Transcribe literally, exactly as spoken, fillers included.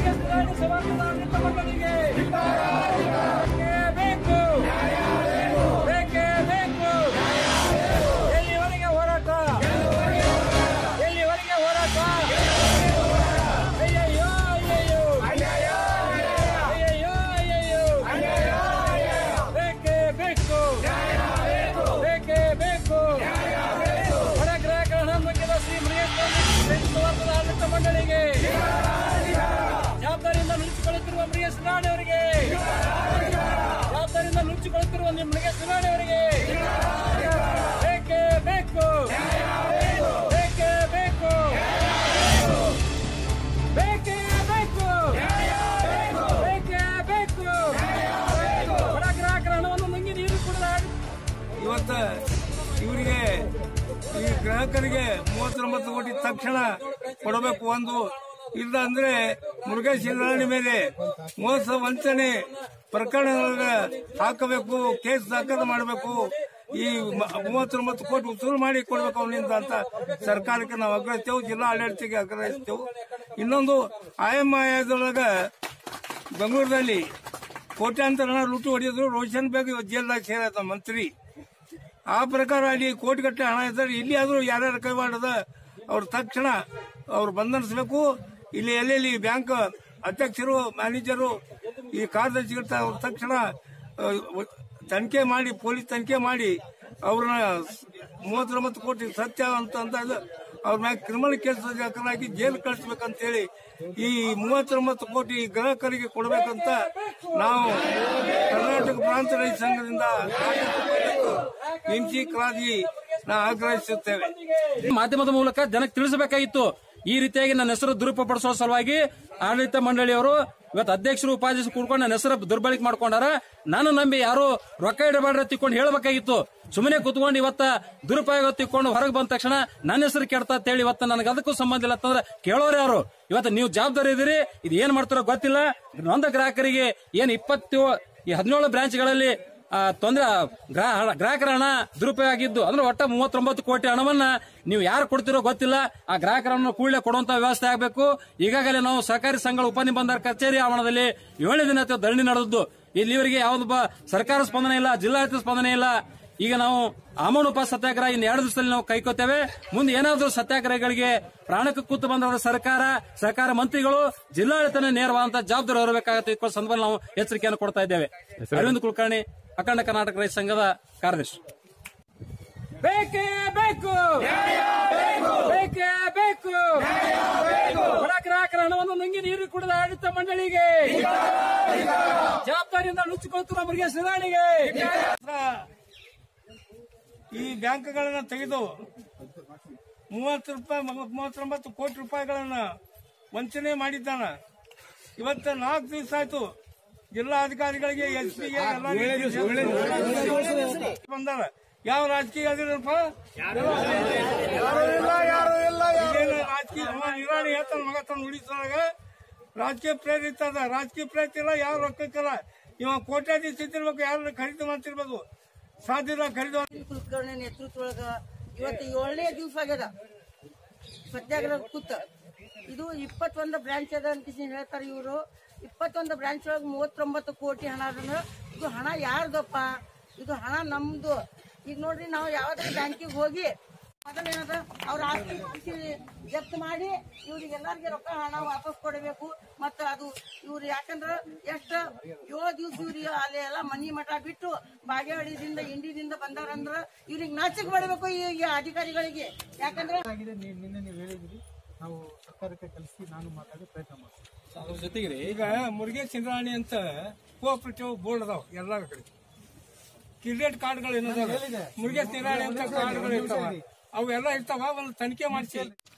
ಎಲ್ಲಿವರೆಗೆ ಹೋರಾಟ ಎಲ್ಲಿವರೆಗೆ ಹೋರಾಟ ಅಯ್ಯಯ್ಯೋ ಅಯ್ಯಯ್ಯೋ ಅಯ್ಯಯ್ಯೋ ಅಯ್ಯಯ್ಯೋ ಬೇಕೇ ಬೇಕು ಬೇಕೇ ಬೇಕು ಬಡ ಗ್ರಾಹಕರ ಹಣ ನುಂಗಿದ ಶ್ರೀ ಮುರುಗೇಶ್ ಆಡಳಿತ ಮಂಡಳಿಗೆ ಜವಾಬ್ದಾರಿಯಿಂದ ನುಡಿಸಿಕೊಳ್ಳುತ್ತಿರುವ ಮುರುಗೇಶ್ ನಿರಾಣಿ ಅವರಿಗೆ ಜವಾಬ್ದಾರಿಯಿಂದ ನುಡಿಸಿಕೊಳ್ಳುತ್ತಿರುವ ಮುರುಗೇಶ್ ನಿರಾಣಿ ಅವರಿಗೆ ಬೇಕೇ ಬೇಕು ಬೇಕೇ ಬೇಕು ಬೇಕೇ ಬೇಕು ಬೇಕೇ ಬೇಕು ಬಡ ಗ್ರಾಹಕರ ಹಣವನ್ನು ನುಂಗಿ ನೀರು ಕುಡಿದ ಇವತ್ತ ಇವರಿಗೆ ಈ ಗ್ರಾಹಕರಿಗೆ ಮೂವತ್ತೊಂಬತ್ತು ಕೋಟಿ ತಕ್ಷಣ ಕೊಡಬೇಕು. ಒಂದು ಇಲ್ಲ ಅಂದ್ರೆ ಮುರುಗೇಶ್ ನಿರಾಣಿ ಮೇಲೆ ಮೋಸ ವಂಚನೆ ಪ್ರಕರಣ ಹಾಕಬೇಕು, ಕೇಸ್ ದಾಖಲು ಮಾಡಬೇಕು, ಈ ಮೂವತ್ತೊಂಬತ್ತು ಕೋಟಿ ವಸೂಲು ಮಾಡಿ ಕೊಡಬೇಕು ಅವನಿಂದ ಅಂತ ಸರ್ಕಾರಕ್ಕೆ ನಾವು ಆಗ್ರಹಿಸ್ತೇವೆ, ಜಿಲ್ಲಾ ಆಡಳಿತಕ್ಕೆ ಆಗ್ರಹಿಸ್ತೇವೆ. ಇನ್ನೊಂದು ಆಯಮಾಯದೊಳಗ ಬೆಂಗಳೂರಿನಲ್ಲಿ ಕೋಟ್ಯಾಂತರ ಹಣ ಲೂಟು ಹೊಡೆದ್ರು. ರೋಷನ್ ಬೇಗ್ ಜೈಲ್ದಾಗ ಸೇರಿದ ಮಂತ್ರಿ. ಆ ಪ್ರಕಾರ ಅಲ್ಲಿ ಕೋಟಿಗಟ್ಟಲೆ ಹಣ ಇದ್ದಾರೆ. ಇಲ್ಲಿ ಆದ್ರೂ ಯಾರ್ಯಾರ ಕೈವಾಡದ ಅವ್ರ ತಕ್ಷಣ ಅವ್ರು ಬಂಧನಿಸಬೇಕು. ಇಲ್ಲಿ ಎಲ್ಲೆಲ್ಲಿ ಬ್ಯಾಂಕ್ ಅಧ್ಯಕ್ಷರು, ಮ್ಯಾನೇಜರು, ಈ ಕಾರ್ಯದರ್ಶಿಗಳ ಅವ್ರ ತಕ್ಷಣ ತನಿಖೆ ಮಾಡಿ, ಪೊಲೀಸ್ ತನಿಖೆ ಮಾಡಿ ಅವ್ರನ್ನ ಮೂವತ್ತೊಂಬತ್ತು ಕೋಟಿ ಸತ್ಯ ಅಂತ ಅವ್ರ ಮ್ಯಾಗ ಕ್ರಿಮಿನಲ್ ಕೇಸ್ ಹಾಕಲಾಗಿ ಜೈಲು ಕಳಿಸಬೇಕಂತ ಹೇಳಿ ಈ ಮೂವತ್ತೊಂಬತ್ತು ಕೋಟಿ ಗ್ರಾಹಕರಿಗೆ ಕೊಡಬೇಕಂತ ನಾವು ಕರ್ನಾಟಕ ಪ್ರಾಂತ ರೈತ ಸಂಘದಿಂದ ಹಿಂಸಿ ಕ್ರಾಂತಿ ನಾವು ಆಗ್ರಹಿಸುತ್ತೇವೆ. ಮಾಧ್ಯಮದ ಮೂಲಕ ಜನಕ್ಕೆ ತಿಳಿಸಬೇಕಾಗಿತ್ತು. ಈ ರೀತಿಯಾಗಿ ನನ್ನ ಹೆಸರು ದುರುಪಡಿಸುವ ಸಲುವಾಗಿ ಆಡಳಿತ ಮಂಡಳಿಯವರು ಇವತ್ತು ಅಧ್ಯಕ್ಷರು ಉಪಾಧ್ಯಕ್ಷರು ಕೂಡ್ಕೊಂಡು ನನ್ನ ಹೆಸರು ದುರ್ಬಳಕೆ ಮಾಡ್ಕೊಂಡಾರ. ನಾನು ನಂಬಿ ಯಾರು ರೊಕ್ಕ ಇಡಬೇಡ್ರ ತಿಕ್ಕೊಂಡು ಹೇಳಬೇಕಾಗಿತ್ತು. ಸುಮ್ಮನೆ ಕೂತ್ಕೊಂಡು ಇವತ್ತ ದುರುಪಯೋಗ ತಿಕ್ಕೊಂಡು ಹೊರಗೆ ಬಂದ ತಕ್ಷಣ ನನ್ನ ಹೆಸರು ಕೆಡ್ತಾ ಅಂತ ಹೇಳಿ ಇವತ್ತು ನನಗೆ ಅದಕ್ಕೂ ಸಂಬಂಧ ಇಲ್ಲ ಅಂತಂದ್ರೆ ಕೇಳೋರು ಯಾರು? ಇವತ್ತು ನೀವು ಜವಾಬ್ದಾರಿ ಇದೀರಿ, ಇದು ಏನ್ ಮಾಡ್ತಾರೋ ಗೊತ್ತಿಲ್ಲ. ನೊಂದ ಗ್ರಾಹಕರಿಗೆ ಏನ್ ಇಪ್ಪತ್ತು ಈ ಹದಿನೇಳು ಬ್ರಾಂಚ್ಗಳಲ್ಲಿ ತೊಂದರೆ ಗ್ರಾಹಕರ ಹಣ ದುರುಪಯೋಗ ಆಗಿದ್ದು ಅಂದ್ರೆ ಒಟ್ಟ ಮೂವತ್ತೊಂಬತ್ತು ಕೋಟಿ ಹಣವನ್ನ ನೀವು ಯಾರು ಕೊಡ್ತಿರೋ ಗೊತ್ತಿಲ್ಲ. ಆ ಗ್ರಾಹಕರನ್ನು ಕೂಡಲೇ ಕೊಡುವಂತ ವ್ಯವಸ್ಥೆ ಆಗಬೇಕು. ಈಗಾಗಲೇ ನಾವು ಸಹಕಾರಿ ಸಂಘಗಳ ಉಪನಿಬಂಧಕರ ಕಚೇರಿ ಆವರಣದಲ್ಲಿ ಏಳನೇ ದಿನ ಧರಣಿ ನಡೆದದ್ದು. ಇಲ್ಲಿವರೆಗೆ ಯಾವುದೊಬ್ಬ ಸರ್ಕಾರ ಸ್ಪಂದನೆ ಇಲ್ಲ, ಜಿಲ್ಲಾಡಳಿತ ಸ್ಪಂದನೆ ಇಲ್ಲ. ಈಗ ನಾವು ಅಮೌಂಟ್ ಉಪ ಸತ್ಯಾಗ್ರಹ ಇನ್ನು ಎರಡು ದಿವಸದಲ್ಲಿ ನಾವು ಕೈಕೋತೇವೆ. ಮುಂದೆ ಏನಾದರೂ ಸತ್ಯಾಗ್ರಹಗಳಿಗೆ ಪ್ರಾಣಕ್ಕೆ ಕೂತು ಬಂದವರ ಸರ್ಕಾರ, ಸರ್ಕಾರ ಮಂತ್ರಿಗಳು, ಜಿಲ್ಲಾಡಳಿತನೇ ನೇರವಾದಂತಹ ಜವಾಬ್ದಾರಿ ಹೊರಬೇಕಾಗುತ್ತೆ. ಈ ಸಂದರ್ಭದಲ್ಲಿ ನಾವು ಎಚ್ಚರಿಕೆಯನ್ನು ಕೊಡ್ತಾ ಇದ್ದೇವೆ. ಅರವಿಂದ್ ಕುಲಕರ್ಣಿ, ಅಖಂಡ ಕರ್ನಾಟಕ ರೈತ ಸಂಘದ ಕಾರ್ಯದರ್ಶಿ. ಬೇಕೇ ಬೇಕು ಬೇಕೇ ಬೇಕು ಬಡ ಗ್ರಾಹಕರ ಹಣವನ್ನು ನುಂಗಿ ನೀರು ಕುಡಿದ ಆಡಳಿತ ಮಂಡಳಿಗೆ, ಜವಾಬ್ದಾರಿಯಿಂದ ನುಚ್ಚಿಕೊಳ್ಳುತ್ತಿರುವ ಮುರುಗೇಶ್ ನಿರಾಣಿಗೆ, ಈ ಬ್ಯಾಂಕ್ಗಳನ್ನ ತೆಗೆದು ಮೂವತ್ತು ರೂಪಾಯಿ ಮೂವತ್ತೊಂಬತ್ತು ಕೋಟಿ ರೂಪಾಯಿಗಳನ್ನ ವಂಚನೆ ಮಾಡಿದ್ದಾನ. ಇವತ್ತು ನಾಲ್ಕು ದಿವಸ ಆಯ್ತು ಜಿಲ್ಲಾಧಿಕಾರಿಗಳಿಗೆ, ಎಸ್ ಪಿಗೆ ಬಂದಾರ. ಯಾವ ರಾಜಕೀಯ ಅದಿರಪ್ಪ? ರಾಜಕೀಯ ನಿರಾಣಿ ಹೇಳ್ತಾನ ಮಗ ತನ್ನ ಉಳಿಸೋದಾಗ ರಾಜಕೀಯ ಪ್ರೇರಿತ ಅದ. ರಾಜಕೀಯ ಪ್ರೇರಿತ ಇಲ್ಲ, ಯಾವ ರೊಕ್ಕಕ್ಕಲ್ಲ. ಇವ ಕೋಟ್ಯಾಧೀಶ ಇದ್ದಿರ್ಬೇಕು, ಯಾರು ಖರೀದಿ ಮಾಡ್ತಿರ್ಬೋದು, ಸಾಧ್ಯ ಇಲ್ಲ ಖರೀದಿ. ಕುಲಕರ್ಣಿ ನೇತೃತ್ವದೊಳಗ ಇವತ್ತು ಏಳನೇ ದಿವಸ ಆಗ್ಯದ ಸತ್ಯಾಗ್ರಹ ಕೂತ. ಇದು ಇಪ್ಪತ್ತೊಂದು ಬ್ರಾಂಚ್ ಅದ ಅಂತ ಹೇಳ್ತಾರೆ ಇವರು. ಇಪ್ಪತ್ತೊಂದು ಬ್ರಾಂಚ್ ಒಳಗೆ ಮೂವತ್ತೊಂಬತ್ತು ಕೋಟಿ ಹಣ ಅದ. ಇದು ಹಣ ಯಾರ್ದಪ್ಪ? ಇದು ಹಣ ನಮ್ದು. ಈಗ ನೋಡ್ರಿ, ನಾವು ಯಾವ್ದಾದ್ರು ಬ್ಯಾಂಕಿಗೆ ಹೋಗಿ ಮೊದಲೇನದ ಅವ್ರ ಆಸ್ತಿ ಜಪ್ತ್ ಮಾಡಿ ಇವ್ರಿಗೆಲ್ಲರಿಗೆ ರೊಕ್ಕ ಹಣ ವಾಪಸ್ ಕೊಡಬೇಕು. ಮತ್ತ ಅದು ಇವ್ರು ಯಾಕಂದ್ರ ಎಷ್ಟ ಏಳು ದಿವ್ಸ ಇವ್ರಿಗೆ ಅಲ್ಲಿ ಎಲ್ಲ ಮನಿ ಮಠ ಬಿಟ್ಟು ಬಾಗೇವಾಡಿದಿಂದ ಇಂಡಿದಿಂದ ಬಂದಾರಂದ್ರ ಇವ್ರಿಗೆ ನಾಚಿಕೆ ಮಾಡಬೇಕು ಈ ಅಧಿಕಾರಿಗಳಿಗೆ. ಯಾಕಂದ್ರೆ ನಿನ್ನೆ ನೀವು ಹೇಳಿದ್ರಿ, ನಾವು ಸರ್ಕಾರಕ್ಕೆ ಕಲಿಸಿ ನಾನು ಮಾತಾಡಿ ಪ್ರಯತ್ನ ಮಾಡ್ತೀನಿ. ಅದ್ರ ಜೊತೆಗೆ ಈಗ ಮುರುಗೇಶ್ ನಿರಾಣಿ ಅಂತ ಕೋಆಪರೇಟಿವ್ ಬೋರ್ಡ್ ಅದಾವ ಎಲ್ಲರ ಕಡೆ. ಕ್ರೆಡಿಟ್ ಕಾರ್ಡ್ಗಳು ಏನದ ಮುರುಗೇಶ್ ನಿರಾಣಿ ಅಂತ ಕಾರ್ಡ್ಗಳು ಇರ್ತಾವ, ಅವೆಲ್ಲ ಇರ್ತಾವ. ಒಂದು ತನಿಖೆ ಮಾಡಿಸಿ